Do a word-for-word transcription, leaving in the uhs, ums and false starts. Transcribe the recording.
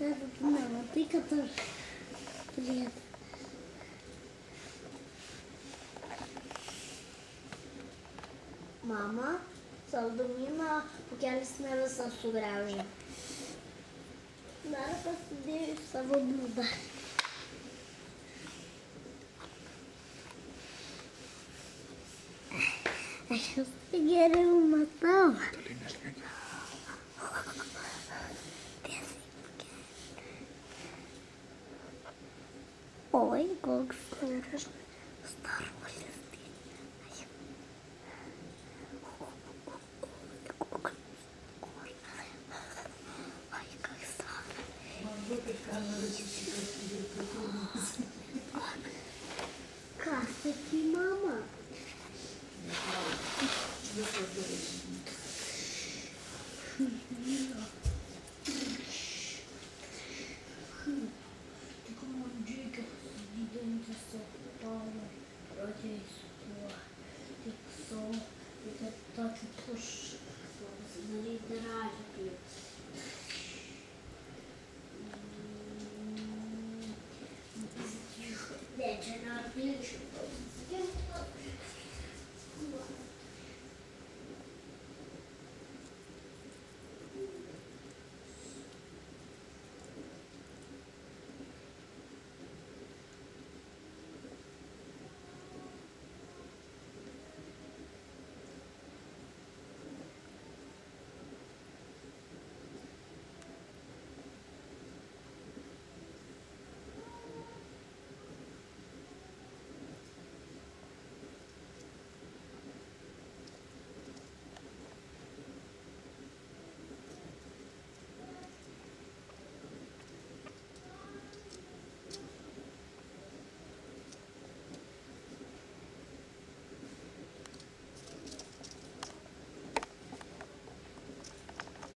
Это мама, ты который... Привет. Mama, saldumina po kelias visą sugraužė. Dar pasidėjau savo bliūdą. Aš jūs geriau matau. Oi, koks storas starvalis. Ką sakė mama? Tik man reikia pasididinti savo pradėsiu tuo. Tik savo, reikia tokį pušą pasidaryti radiklį. Ne, čia nėra piliečių.